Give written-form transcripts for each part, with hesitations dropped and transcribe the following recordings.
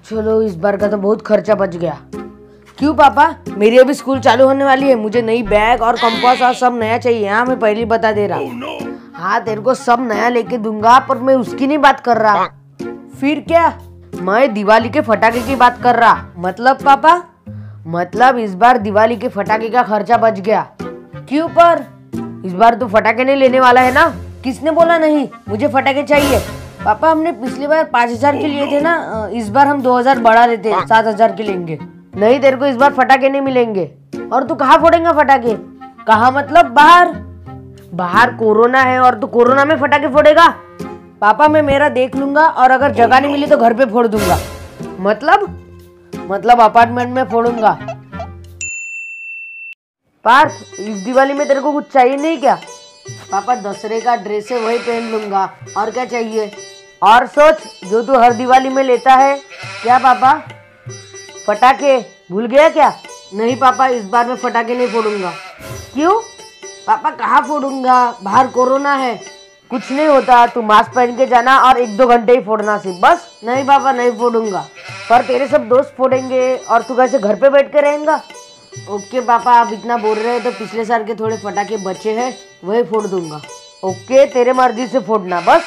चलो इस बार का तो बहुत खर्चा बच गया। क्यों पापा, मेरी अभी स्कूल चालू होने वाली है, मुझे नई बैग और कंपास और सब नया चाहिए। हाँ मैं पहले ही बता दे रहा हूँ। हाँ तेरे को सब नया लेके दूंगा, पर मैं उसकी नहीं बात कर रहा। फिर क्या, मैं दिवाली के फटाके की बात कर रहा। मतलब पापा, मतलब इस बार दिवाली के फटाके का खर्चा बच गया। क्यों पर, इस बार तो फटाके नहीं लेने वाला है ना? किसने बोला नहीं, मुझे फटाके चाहिए। पापा हमने पिछली बार 5000 के लिए थे ना, इस बार हम 2000 बढ़ा देते, 7000 के लेंगे। नहीं तेरे को इस बार फटाके नहीं मिलेंगे। और तू कहाँ फोड़ेगा फटाके? कहाँ मतलब बाहर? बाहर कोरोना है और तू कोरोना में फटाके फोड़ेगा? पापा मैं मेरा देख लूंगा, और अगर जगह नहीं मिली तो घर पे फोड़ दूंगा। मतलब अपार्टमेंट में फोड़ूंगा। पार्थ इस दिवाली में तेरे को कुछ चाहिए नहीं क्या? पापा दसरे का ड्रेस है वही पहन लूंगा, और क्या चाहिए? और सोच जो तू हर दिवाली में लेता है। क्या पापा? फटाके भूल गया क्या? नहीं पापा इस बार मैं फटाके नहीं फोड़ूंगा। क्यों? पापा कहाँ फोड़ूंगा, बाहर कोरोना है। कुछ नहीं होता, तू मास्क पहन के जाना और 1-2 घंटे ही फोड़ना सिर्फ, बस। नहीं पापा नहीं फोड़ूंगा, पर तेरे सब दोस्त फोड़ेंगे और तू कैसे घर पे बैठ के रहेगा? ओके पापा आप इतना बोल रहे हैं तो पिछले साल के थोड़े फटाके बचे हैं वही फोड़ दूंगा। ओके तेरे मर्जी से फोड़ना बस।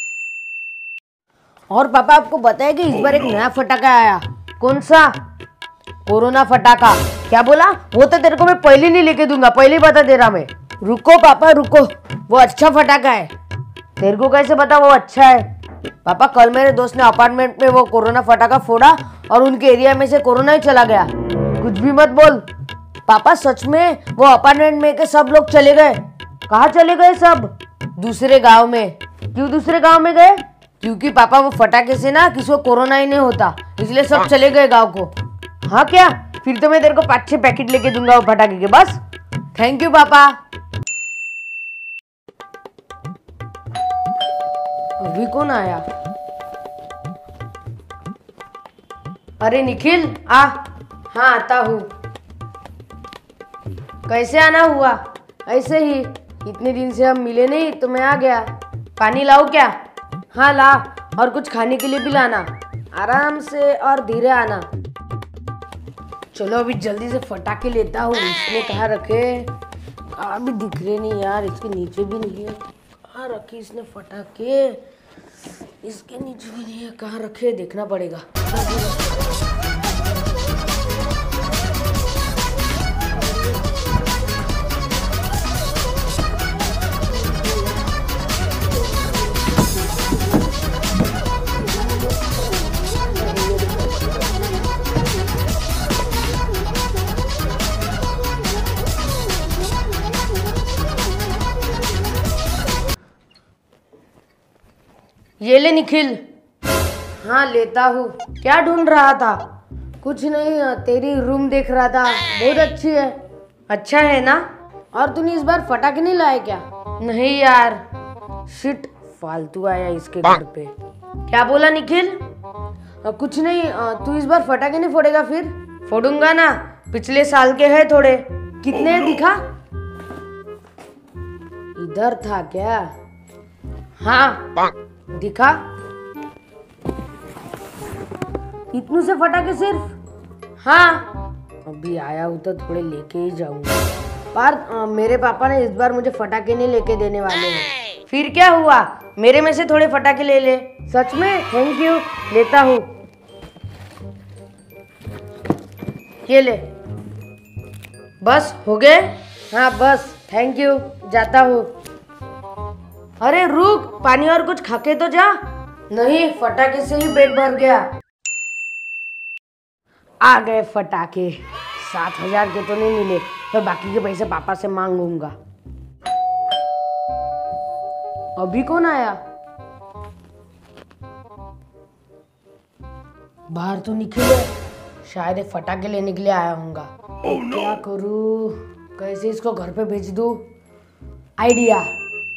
और पापा आपको बताया कि इस बार एक नया फटाका आया। कौन सा? कोरोना फटाका। क्या बोला? वो तो तेरे को मैं पहले नहीं लेके दूंगा, पहले ही बता दे रहा मैं। रुको पापा रुको, वो अच्छा फटाका है। तेरे को कैसे पता वो अच्छा है? पापा कल मेरे दोस्त ने अपार्टमेंट में वो कोरोना फटाका फोड़ा और उनके एरिया में से कोरोना ही चला गया। कुछ भी मत बोल। पापा सच में वो अपार्टमेंट में के सब लोग चले गए। कहाँ चले गए सब? दूसरे गांव में। क्यों दूसरे गांव में गए? क्योंकि पापा वो फटाके से ना किसी को कोरोना ही नहीं होता, इसलिए सब चले गए गांव को। हाँ क्या? फिर तो मैं तेरे को 5-6 पैकेट लेके दूंगा वो फटाके के, बस। थैंक यू पापा। अभी कौन आया? अरे निखिल आ। हाँ आता हूँ। कैसे आना हुआ? ऐसे ही, इतने दिन से हम मिले नहीं तो मैं आ गया। पानी लाऊं क्या? हाँ ला, और कुछ खाने के लिए भी लाना। आराम से और धीरे आना। चलो अभी जल्दी से फटाके लेता हूँ। इसने कहाँ रखे? कहाँ भी दिख रहे नहीं यार, इसके नीचे भी नहीं है। कहाँ रखे इसने फटाके? इसके नीचे भी नहीं है, कहाँ रखे देखना पड़ेगा। ये ले निखिल। हाँ लेता हूँ। क्या ढूंढ रहा था? कुछ नहीं, तेरी रूम देख रहा था, बहुत अच्छी है। अच्छा है ना? और तूने इस बार फटाके नहीं लाए क्या? नहीं यार, शिट फालतू आया इसके घर पे। क्या बोला निखिल? कुछ नहीं, तू इस बार फटाके नहीं फोड़ेगा? फिर फोड़ूंगा ना, पिछले साल के हैं थोड़े। कितने दिखा? इधर था क्या? हाँ दिखा। इतनू से फटाके सिर्फ? हाँ अभी आया हूँ तो थोड़े लेके ही जाऊंगा। पर मेरे पापा ने इस बार मुझे फटाके नहीं लेके देने वाले हैं। फिर क्या हुआ, मेरे में से थोड़े फटाके ले ले। सच में? थैंक यू, लेता हूँ। ये ले। बस हो गए? हाँ बस, थैंक यू, जाता हूँ। अरे रुक, पानी और कुछ खाके तो जा। नहीं, फटाके से ही पेट भर गया। आ गए फटाके। 7000 के तो नहीं मिले, तो बाकी के पैसे पापा से मांगूंगा। अभी कौन आया? बाहर तो निखिल है, शायद फटाके लेने के लिए आया होगा। क्या करूं, कैसे इसको घर पे भेज दूं? आइडिया।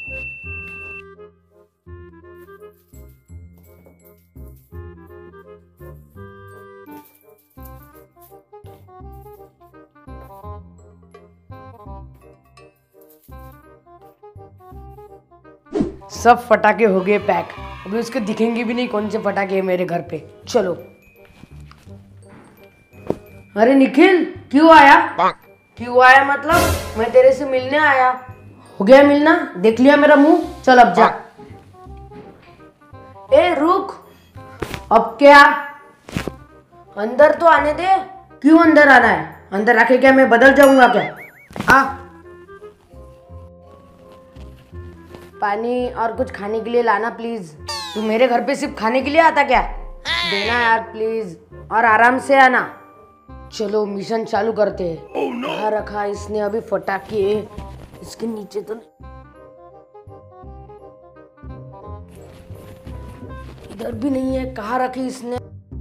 सब फटाके हो गए पैक। अभी उसके दिखेंगे भी नहीं कौन से फटाके है मेरे घर पे। चलो अरे निखिल, क्यों आया? क्यों आया मतलब? मैं तेरे से मिलने आया। हो गया मिलना? देख लिया मेरा मुंह? चल अब जा। ए रुक, अब क्या? अंदर तो आने दे। क्यों अंदर आना है? अंदर आके क्या मैं बदल जाऊंगा क्या? आ पानी और कुछ खाने के लिए लाना प्लीज। तू मेरे घर पे सिर्फ खाने के लिए आता क्या? देना यार प्लीज, और आराम से आना। चलो मिशन चालू करते हैं। कहाँ रखा इसने अभी फटाके? इसके नीचे तो नहीं, इधर भी नहीं है। कहाँ रखी इसने?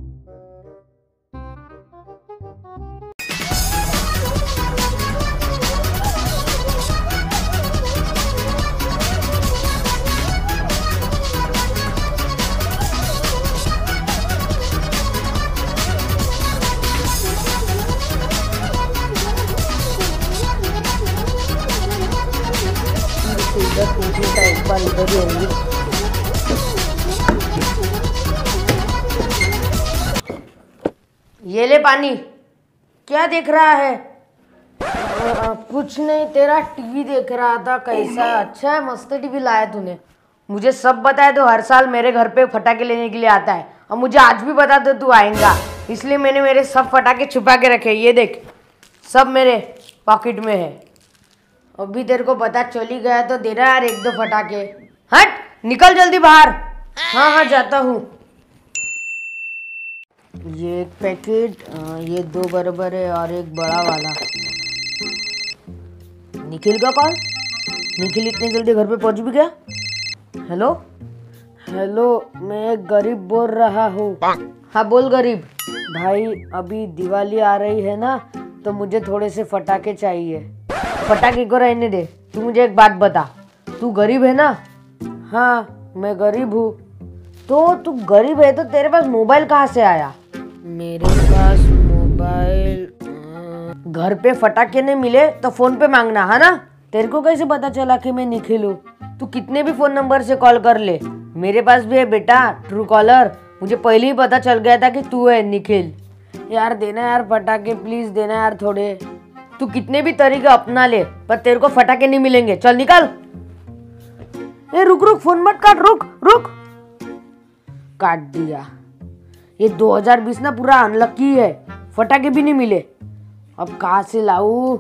इधर पूछने का एक बार इधर ही होंगी। ये ले पानी। क्या देख रहा है? कुछ नहीं, तेरा टीवी देख रहा था। कैसा? अच्छा है, मस्त टीवी लाया तूने। मुझे सब बताया तो हर साल मेरे घर पे फटाके लेने के लिए आता है, और मुझे आज भी बता दो तू आएगा, इसलिए मैंने मेरे सब फटाके छुपा के रखे। ये देख, सब मेरे पॉकेट में है। अभी तेरे को पता चल ही गया तो दे रहा यार एक दो फटाके। हट, निकल जल्दी बाहर। हाँ हाँ जाता हूँ। ये एक पैकेट, ये 2 बराबर है और एक बड़ा वाला। निखिल का कॉल? निखिल इतने जल्दी घर पे पहुंच भी गया? हेलो हेलो, मैं एक गरीब बोल रहा हूँ। हाँ बोल गरीब भाई, अभी दिवाली आ रही है ना, तो मुझे थोड़े से फटाके चाहिए। फटाके को रहने दे, तू मुझे एक बात बता, तू गरीब है ना? हाँ मैं गरीब हूँ। तो तू गरीब है तो तेरे पास मोबाइल कहाँ से आया? मेरे पास मोबाइल, घर पे फटाके नहीं मिले तो फोन पे मांगना है ना? तेरे को कैसे पता चला कि मैं निखिल हूँ? तू कितने भी फोन नंबर से कॉल कर ले, मेरे पास भी है बेटा ट्रू कॉलर। मुझे पहले ही पता चल गया था कि तू है निखिल। यार देना यार फटाके, प्लीज देना यार थोड़े। तू कितने भी तरीके अपना ले, पर तेरे को फटाके नहीं मिलेंगे। चल निकल। ए रुक रुक, फोन मत काट, रुक रुक। काट दिया। ये 2020 ना पूरा अनलकी है, फटाके भी नहीं मिले। अब कहाँ से लाऊं?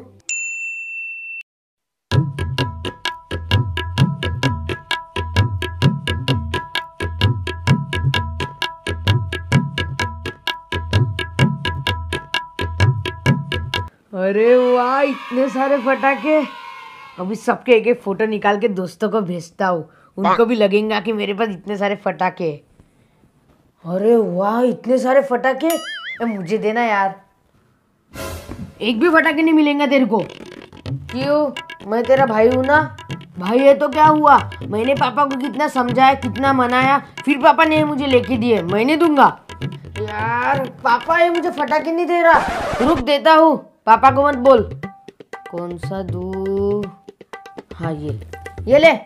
अरे वाह, इतने सारे फटाके। अभी सबके एक एक फोटो निकाल के दोस्तों को भेजता हूँ, उनको भी लगेगा कि मेरे पास इतने सारे फटाके। अरे वाह, इतने सारे फटाके। मुझे देना यार, एक भी फटाके नहीं मिलेंगे तेरे को। क्यों? मैं तेरा भाई हूँ ना। भाई है तो क्या हुआ? मैंने पापा को कितना समझाया, कितना मनाया, फिर पापा ने मुझे लेके दिए। मैं नहीं दूंगा यार। पापा ये मुझे फटाके नहीं दे रहा। रुक, देता हूँ। पापा को मत बोल। कौन सा दूँ? हाँ ये ले।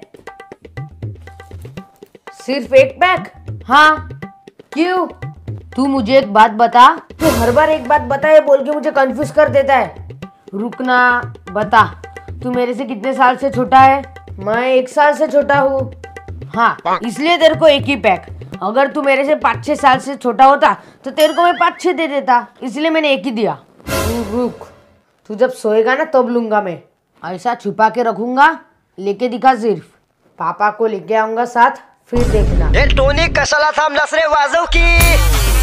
सिर्फ एक पैक? हाँ। क्यों? तू मुझे एक बात बता। तू हर बार एक बात बता ये बोल के मुझे कंफ्यूज कर देता है। रुकना, बता, तू मेरे से कितने साल से छोटा है? मैं 1 साल से छोटा हूँ। हाँ, इसलिए तेरे को एक ही पैक। अगर तू मेरे से 5-6 साल से छोटा होता तो तेरे को मैं 5-6 दे देता, इसलिए मैंने एक ही दिया। रुक, तू जब सोएगा ना तब लूंगा मैं। ऐसा छुपा के रखूंगा, लेके दिखा सिर्फ। पापा को लेके आऊंगा साथ, फिर देखना। टोनी कशाला थांबलास रे वाजव की।